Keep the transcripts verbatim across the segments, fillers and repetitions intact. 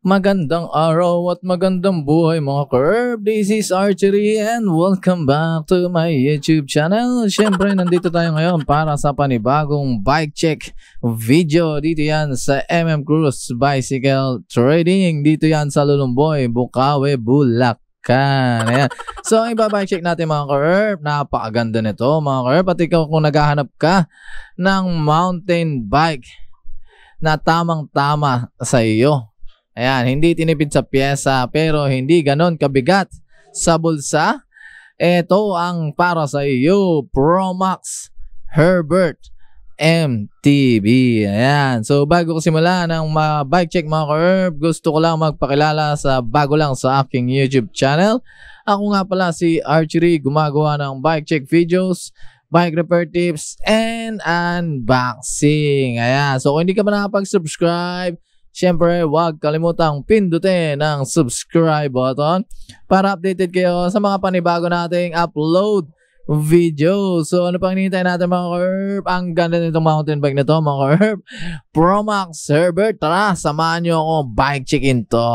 Magandang araw at magandang buhay mga Curb. This is Archery and welcome back to my YouTube channel. Siyempre, nandito tayo ngayon para sa panibagong bike check video. Dito yan sa M M Cruz Bicycle Trading. Dito yan sa Lulumboy, Bukawi, Bulacan. Ayan. So, ang iba-bike check natin mga Curb. Napakaganda nito mga Curb. At ikaw kung naghahanap ka ng mountain bike na tamang-tama sa iyo. Ayan, hindi tinipid sa pyesa pero hindi ganon kabigat sa bulsa. Ito ang para sa iyo, Promax Herbert M T B. Ayan, so bago ko simula ng bike check mga Curb, gusto ko lang magpakilala sa bago lang sa aking YouTube channel. Ako nga pala si Archery, gumagawa ng bike check videos, bike repair tips, and unboxing. Ayan, so kung hindi ka pa nakapag-subscribe, siyempre, huwag kalimutang pindutin ang subscribe button para updated kayo sa mga panibago nating upload video. So, ano pang hinihintay natin mga Curb? Ang ganda nitong mountain bike na to mga Curb. Promax Herbert. Tara, samahan nyo ako bike checkin to.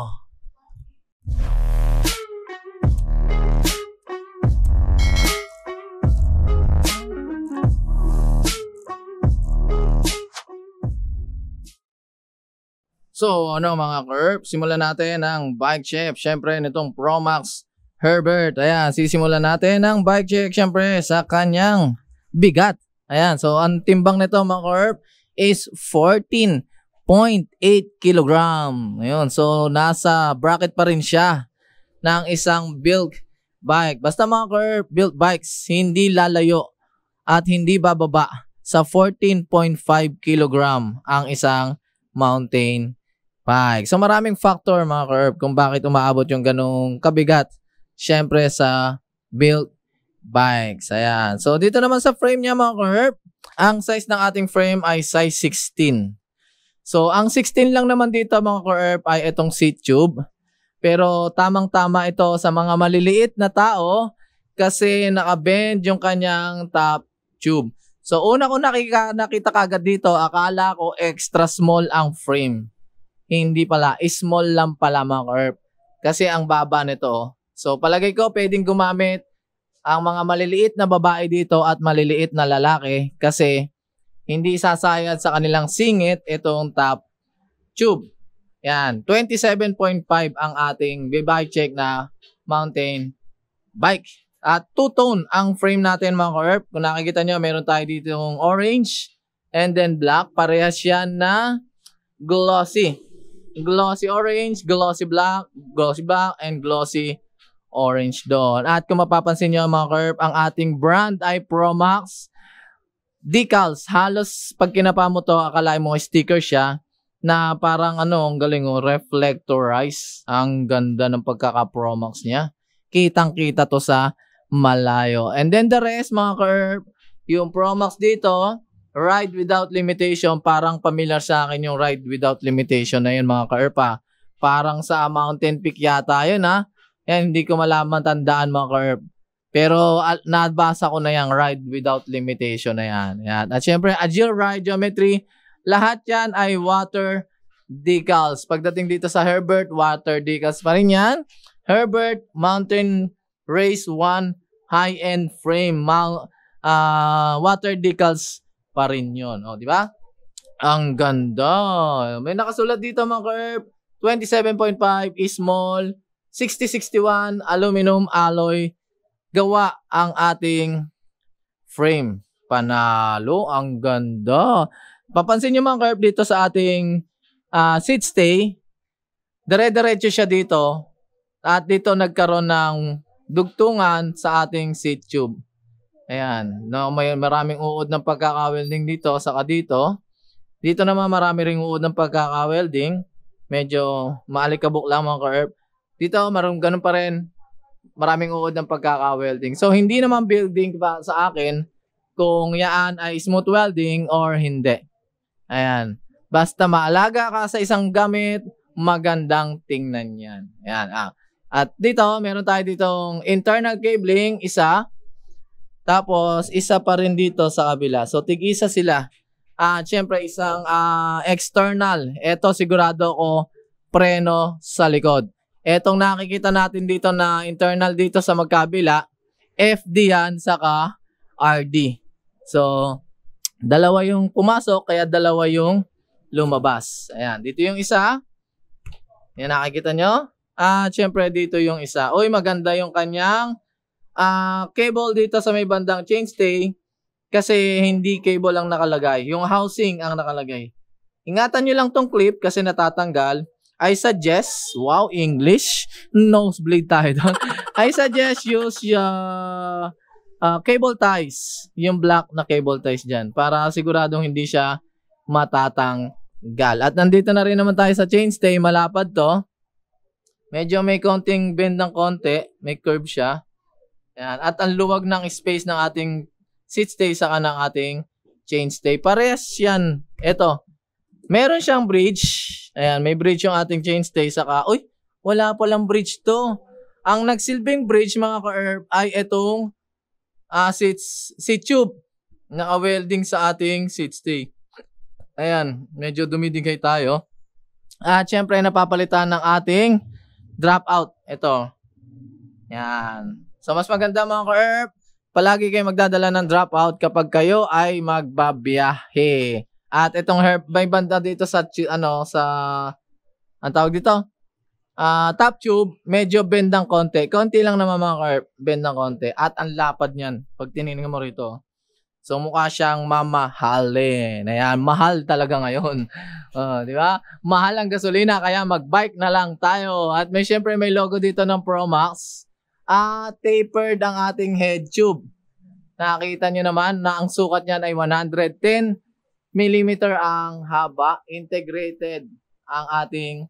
So, ano mga Curb, simulan natin ang bike check. Siyempre, nitong Promax Herbert. Ayan, sisimulan natin ang bike check siyempre sa kanyang bigat. Ayan, so ang timbang nito mga Curb is fourteen point eight kilogram. Ayun, so nasa bracket pa rin siya ng isang built bike. Basta mga Curb, built bikes, hindi lalayo at hindi bababa sa fourteen point five kilogram ang isang mountain bike. So maraming factor mga Curb kung bakit umaabot yung ganong kabigat syempre sa built bikes. Ayan. So dito naman sa frame niya mga Curb, ang size ng ating frame ay size sixteen. So ang sixteen lang naman dito mga Curb ay itong seat tube. Pero tamang-tama ito sa mga maliliit na tao kasi nakabend yung kanyang top tube. So una ko nakita, nakita kagad dito, akala ko extra small ang frame. Hindi pala, small lang pala mga Curb. Kasi ang baba nito. So palagay ko pwedeng gumamit ang mga maliliit na babae dito at maliliit na lalaki kasi hindi sasayad sa kanilang singit itong top tube. Yan, twenty-seven point five ang ating bike check na mountain bike. At two-tone ang frame natin mga Curb. Kung nakikita nyo, meron tayo dito yung orange and then black. Parehas yan na glossy. Glossy orange, glossy black, glossy black, and glossy orange doon. At kung mapapansin nyo mga Curb, ang ating brand ay Promax decals. Halos pag kinapa mo to, akalain mo sticker siya na parang ano, ang galing o, reflectorize. Ang ganda ng pagkaka-Promax niya. Kitang-kita to sa malayo. And then the rest mga Curb, yung Promax dito, ride without limitation. Parang familiar sa akin yung ride without limitation na yun mga Curb ha. Parang sa Mountain Peak yata yun ha. Yan, hindi ko malaman tandaan mga Curb. Pero uh, nabasa ko na yung ride without limitation na yan. Yan. At syempre, Agile Ride Geometry, lahat yan ay water decals. Pagdating dito sa Herbert, water decals pa rin yan. Herbert Mountain Race one high-end frame, uh, water decals pa rin yun. O, di ba? Ang ganda. May nakasulat dito mga Curb. twenty-seven point five small, sixty sixty-one aluminum alloy. Gawa ang ating frame. Panalo. Ang ganda. Papansin nyo mga Curb dito sa ating uh, seat stay. Dire-diretso siya dito. At dito nagkaroon ng dugtungan sa ating seat tube. Ayan. No, may maraming uod ng pagkaka-welding dito. Saka dito. Dito naman marami ring uod ng pagkaka-welding. Medyo maalikabok lang mga Curb. Dito maroon ganun pa rin. Maraming uod ng pagkaka-welding. So hindi naman building pa sa akin kung yaan ay smooth welding or hindi. Ayan. Basta maalaga ka sa isang gamit, magandang tingnan yan. Ayan. Ah. At dito, meron tayo ditong internal cabling, isa. Tapos, isa pa rin dito sa kabila. So, tig-isa sila. At syempre isang uh, external. Ito sigurado ko preno sa likod. Etong nakikita natin dito na internal dito sa magkabila, F D yan, saka R D. So, dalawa yung pumasok, kaya dalawa yung lumabas. Ayan, dito yung isa. Yan, nakikita nyo? At syempre dito yung isa. Uy, maganda yung kanyang uh, cable dito sa may bandang chainstay. Kasi hindi cable ang nakalagay. Yung housing ang nakalagay. Ingatan nyo lang tong clip kasi natatanggal. I suggest, wow, English, nosebleed tayo doon. I suggest use yung uh, cable ties, yung black na cable ties dyan, para siguradong hindi siya matatanggal. At nandito na rin naman tayo sa chainstay, malapad to. Medyo may konting bend ng konti, may curve siya. Yan. At ang luwag ng space ng ating seat stay sa kanang ating chainstay. Parehas yan. Ito. Meron siyang bridge. Ayan, may bridge yung ating chainstay. Saka, uy, wala palang bridge to. Ang nagsilbing bridge, mga ka-herb, ay itong uh, seat, seat tube. Naka-welding sa ating seat stay. Ayan, medyo dumidigay tayo. At syempre, napapalitan ng ating drop out. Ito. Ayan. So, mas maganda mga ka-herb, palagi kayo magdadala ng drop out kapag kayo ay magbabiyahe. At itong herb, may banda dito sa, ano, sa, ang tawag dito? Uh, top tube, medyo bend ng konti. Konti lang naman mga herb, bend ng konti. At ang lapad niyan, pag tinignan mo rito. So, mukha siyang mamahalin. Ayan, mahal talaga ngayon. Uh, di ba? Mahal ang gasolina, kaya mag-bike na lang tayo. At may syempre may logo dito ng Promax. Ah, uh, tapered ang ating head tube. Nakita nyo naman na ang sukat niyan ay one hundred ten millimeter ang haba. Integrated ang ating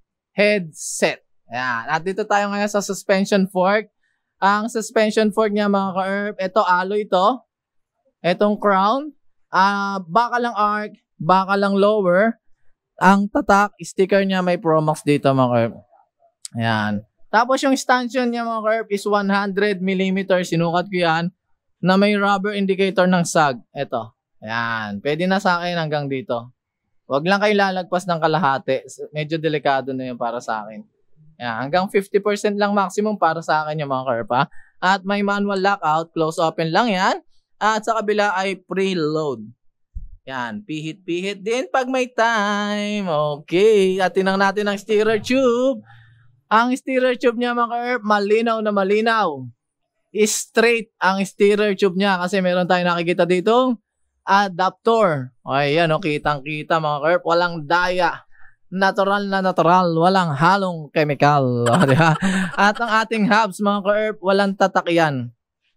headset. Ayan. At dito tayo ngayon sa suspension fork. Ang suspension fork niya mga ka-herb, ito alloy ito. Itong crown. Uh, baka lang arc, baka lang lower. Ang tatak, sticker niya may Promax dito mga ka-herb. Ayan. Tapos yung stanchion niya mga ka-herb is one hundred millimeter. Sinukat ko yan na may rubber indicator ng sag. Ito. Ayan. Pwede na sa akin hanggang dito. Huwag lang kayo lalagpas ng kalahati. Medyo delikado na yun para sa akin. Ayan. Hanggang fifty percent lang maximum para sa akin yung mga ka-herb ha. At may manual lockout. Close open lang yan. At sa kabila ay preload. Yan. Pihit-pihit din pag may time. Okay. At tinang natin ang steerer tube. Ang steerer tube niya mga ka-herb, malinaw na malinaw. Straight ang steerer tube niya kasi meron tayong nakikita dito adapter. Okay, yan o, kitang-kita mga ka-herb. Walang daya. Natural na natural. Walang halong chemical. Diba? At ang ating hubs mga ka-herb, walang tatak yan.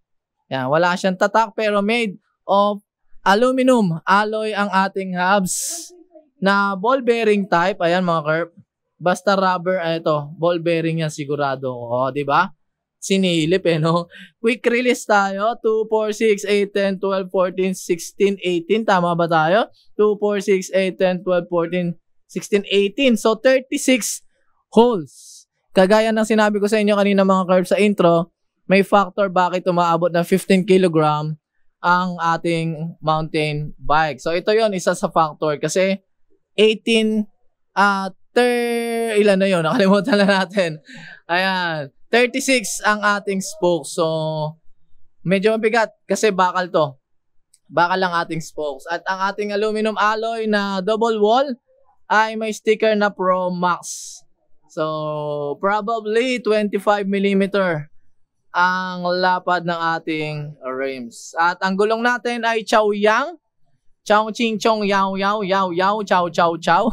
Yan, wala siyang tatak pero made of aluminum alloy ang ating hubs na ball bearing type. Ayan mga ka-herb. Basta rubber, ay ito, ball bearing yan sigurado. O, di ba? Sinilip eh, no? Quick release tayo. two, four, six, eight, ten, twelve, fourteen, sixteen, eighteen. Tama ba tayo? two, four, six, eight, ten, twelve, fourteen, sixteen, eighteen. So, thirty-six holes. Kagaya ng sinabi ko sa inyo kanina mga ka-herb sa intro, may factor bakit umaabot ng fifteen kilogram ang ating mountain bike. So, ito yon isa sa factor. Kasi, eighteen at uh, ilan na yun? Nakalimutan na natin. Ayan. thirty-six ang ating spokes. So, medyo mabigat kasi bakal to. Bakal lang ating spokes. At ang ating aluminum alloy na double wall ay may sticker na Promax. So, probably twenty-five millimeter ang lapad ng ating rims. At ang gulong natin ay Chaoyang. Chow ching chong yaw yaw yaw yaw chow chow chow.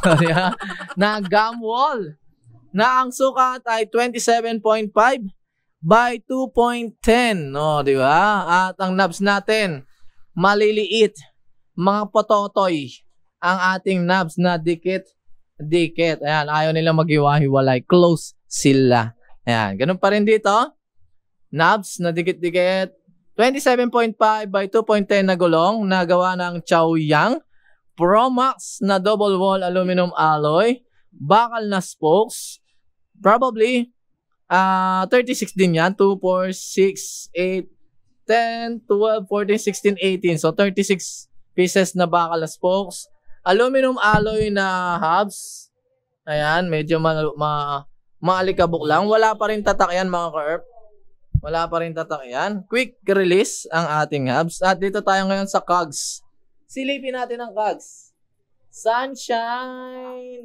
Na gum wall. Na ang sukat ay twenty-seven point five by two point one zero. No, di ba? At ang knobs natin, maliliit. Mga pototoy. Ang ating knobs na dikit-dikit. Ayan, ayaw nila maghiwa-hiwalay. Close sila. Ayan, ganun pa rin dito. Knobs na dikit-dikit. twenty-seven point five by two point one zero na gulong na gawa ng Chaoyang. Promax na double wall aluminum alloy. Bakal na spokes. Probably uh, thirty-six din yan. two, four, six, eight, ten, twelve, fourteen, sixteen, eighteen. So thirty-six pieces na bakal na spokes. Aluminum alloy na hubs. Ayan, medyo ma, ma maalikabok lang. Wala pa rin tatak yan mga ka-herp. Wala pa rin tatak yan. Quick release ang ating hubs. At dito tayo ngayon sa cogs. Silipin natin ang cogs. Sunshine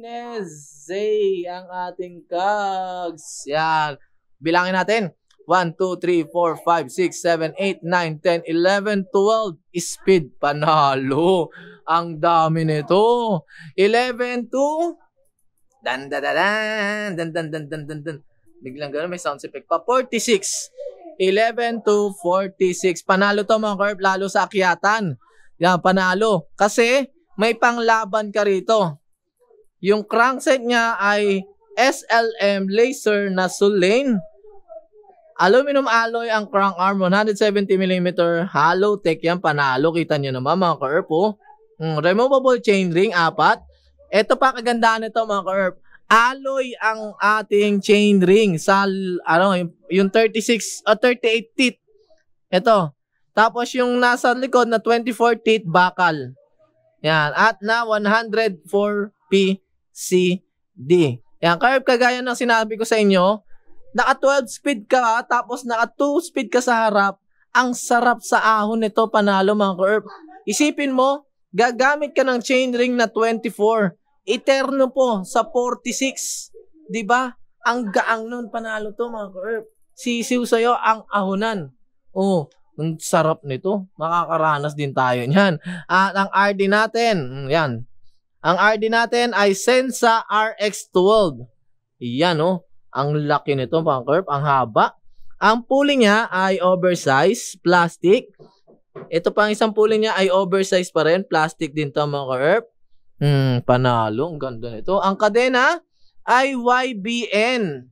Zay ang ating cogs. Yan. Bilangin natin. one, two, three, four, five, six, seven, eight, nine, ten, eleven, twelve. Speed. Panalo. Ang dami nito. eleven to dan dan dan dan dan dan dan dan dan. Biglang gano'n may sound effect pa. forty-six. eleven to forty-six. Panalo to mga ka-herp, lalo sa akyatan. Yan, panalo. Kasi may panglaban ka rito. Yung crankset niya ay S L M laser na Sulane. Aluminum alloy ang crank arm, one seventy millimeter. Hollow tech yan, panalo. Kita nyo naman mga ka-herp oh. Mm, removable chainring, apat. Ito pa kagandahan nito mga ka-herp. Alloy ang ating chainring sa ano, yung thirty-six o thirty-eight teeth. Ito. Tapos yung nasa likod na twenty-four teeth bakal. Yan. At na one hundred four P C D. Yan. Ka-herp, kagaya ng sinabi ko sa inyo, naka twelve speed ka tapos naka two speed ka sa harap. Ang sarap sa ahon nito, panalo mga ka-herp. Isipin mo, gagamit ka ng chainring na twenty-four. Eterno po sa forty-six. 'Di ba? Ang gaang nun, panalo to mga ka-herp. Sisiw sa'yo ang ahonan. Oh, ang sarap nito. Makakaranas din tayo niyan. At ang R D natin, yan. Ang R D natin ay Sensa R X twelve. Yan oh. Ang laki nito mga ka-herp, ang haba. Ang pulley niya ay oversized plastic. Ito pang isang pulley niya ay oversized pa rin, plastic din to mga ka-herp. Hmm, panalo. Ang ganda nito. Ang kadena ay Y B N.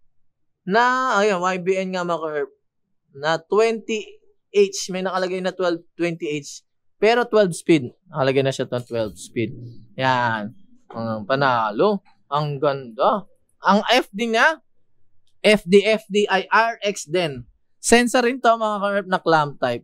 Na, ayan, Y B N nga mga ka-herp. Na twenty H. May nakalagay na twelve, twenty H. Pero twelve speed. Nakalagay na siya itong twelve speed. Yan. Ang panalo. Ang ganda. Ang F D niya, F D F D ay R X din. Sensor rin to mga ka-herp na clamp type.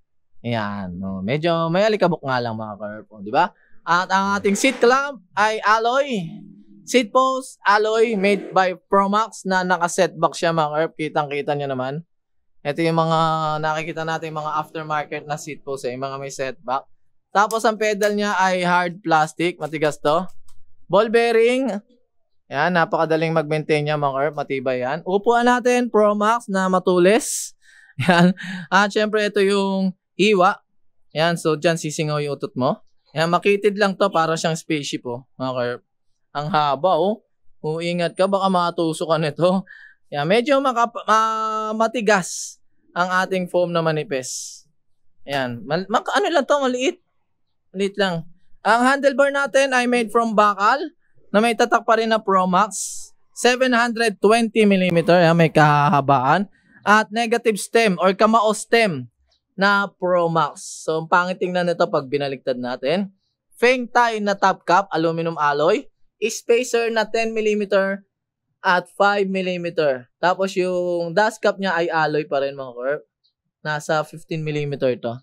Ayan. No, medyo may alikabok nga lang mga ka-herp. Di ba? At ang ating seat clamp ay alloy. Seat post, alloy made by Promax na naka-setback siya mga ka-herp. Kitang-kita nyo naman. Ito yung mga nakikita natin mga aftermarket na seat post, eh, yung mga may setback. Tapos ang pedal niya ay hard plastic, matigas to. Ball bearing, yan, napakadaling mag-maintain niya mga ka-herp, matibay yan. Upuan natin, Promax na matulis. Yan. At syempre ito yung iwa. Yan, so dyan sisingaw yung utot mo. Yan, makitid lang to, para siyang spaceship oh, mga ka-herp. Ang haba oh. Uingat ka, baka matuso ka nito. Yan, medyo maka, uh, matigas ang ating foam na manipis. Yan, mal, mak, ano lang to, maliit. Maliit lang. Ang handlebar natin ay made from bakal na may tatak pa rin na Promax. seven hundred twenty millimeter, yan, may kahabaan. At negative stem or kamao stem na Promax. So, ang pangit tingnan nito pag binaliktad natin. Feng Tai na top cap, aluminum alloy. Spacer na ten millimeter at five millimeter. Tapos yung dust cap niya ay alloy pa rin mga ka-herp. Nasa fifteen millimeter to.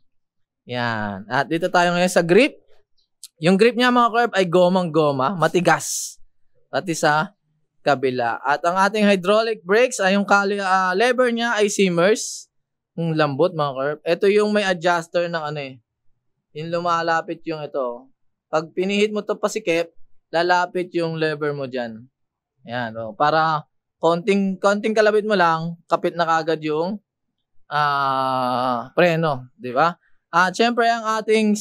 Yan. At dito tayo ngayon sa grip. Yung grip niya mga ka-herp ay gomang-goma, matigas. Pati sa kabila. At ang ating hydraulic brakes ay yung uh, lever niya ay Simmers. Yung lambot mga ka-herp. Ito yung may adjuster ng ano eh. Yung lumalapit yung ito. Pag pinihit mo to pasikip, lalapit yung lever mo dyan. Yan. O, para konting, konting kalabit mo lang, kapit na kagad yung uh, preno. Diba? At syempre ang ating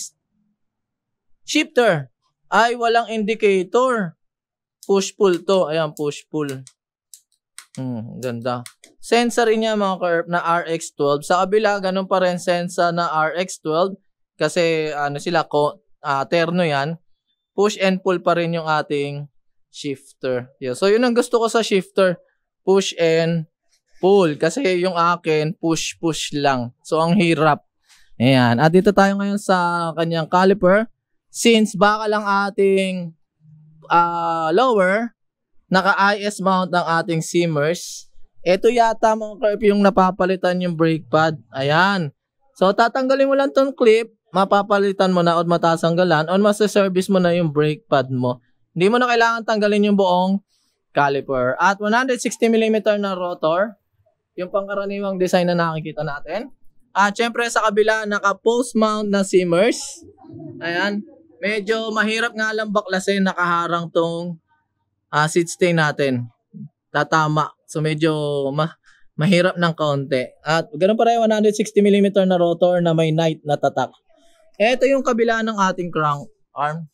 shifter ay walang indicator. Push-pull to. Ayan, push-pull. Hmm, ganda. Sensor rin niya mga ka-herp na R X twelve. Sa kabila, ganun pa rin sensor na R X twelve. Kasi ano sila, ko, uh, terno yan. Push and pull pa rin yung ating shifter. Yeah. So yun ang gusto ko sa shifter. Push and pull. Kasi yung akin, push-push lang. So ang hirap. Ayan. At dito tayo ngayon sa kanyang caliper. Since baka lang ating uh, lower, naka-I S mount ang ating Simmers. Ito yata mga ka-herp yung napapalitan yung brake pad. Ayan. So tatanggalin mo lang tong clip, mapapalitan mo na o matatanggalan o masaservice mo na yung brake pad mo. Hindi mo na kailangan tanggalin yung buong caliper. At one hundred sixty millimeter na rotor, yung pangkaraniwang design na nakikita natin. At syempre sa kabila, naka-post mount na Simmers. Ayan. Medyo mahirap nga lang baklasin, nakaharang tong uh, seat stay natin. Tatama. So medyo ma mahirap ng kaunti. At ganun pa rin, one hundred sixty millimeter na rotor na may night na tatak. Ito yung kabila ng ating crank arm.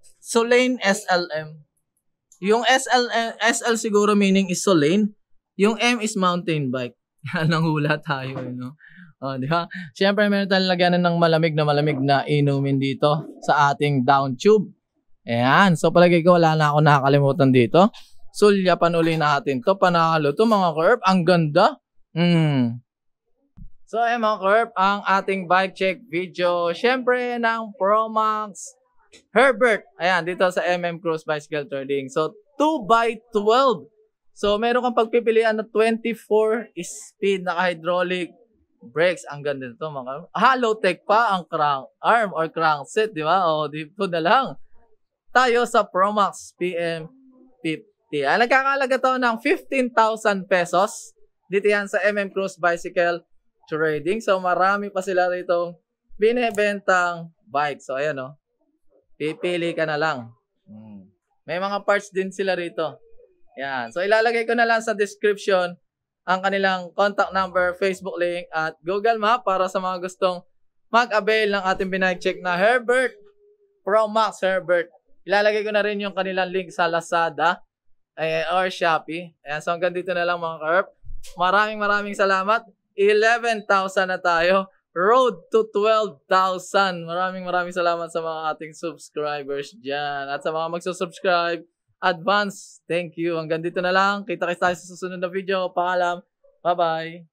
Solane S L M. Yung S L, S L siguro meaning is Solane. Yung M is mountain bike. Yan ang hula tayo. You know? Oh, di ba? Siyempre, meron tayong lagyan ng malamig na malamig na inumin dito sa ating down tube. Ayan. So, palagay ko wala na ako nakakalimutan dito. Sulyapan uli natin to. Panalo to mga curb. Ang ganda. Mm. So, ayan mga curb, ang ating bike check video. Siyempre, ng Promax Herbert. Ayan, dito sa M M Cruise Bicycle Trading. So, two by twelve. So, meron kang pagpipilian na twenty-four speed na hydraulic brakes. Ang ganda nito mga. Hollow tech pa ang crank arm or crank set, di ba? O, dito na lang. Tayo sa Promax P M fifty. Ay, nagkakalaga to ng fifteen thousand pesos. Dito yan sa M M Cruise Bicycle Trading. So, marami pa sila rito binibentang bike. So, ayan o. Pipili ka na lang. Hmm. May mga parts din sila rito. Yan. So, ilalagay ko na lang sa description ang kanilang contact number, Facebook link, at Google Map para sa mga gustong mag-avail ng ating binike-check na Herbert, Promax Herbert. Ilalagay ko na rin yung kanilang link sa Lazada eh, or Shopee. Ayan, so hanggang dito na lang mga Herb. Maraming maraming salamat. eleven thousand na tayo. Road to twelve thousand. Maraming maraming salamat sa mga ating subscribers dyan. At sa mga magsusubscribe, advance, thank you. Hanggang dito na lang. Kita-kita tayo sa susunod na video. Paalam. Bye-bye.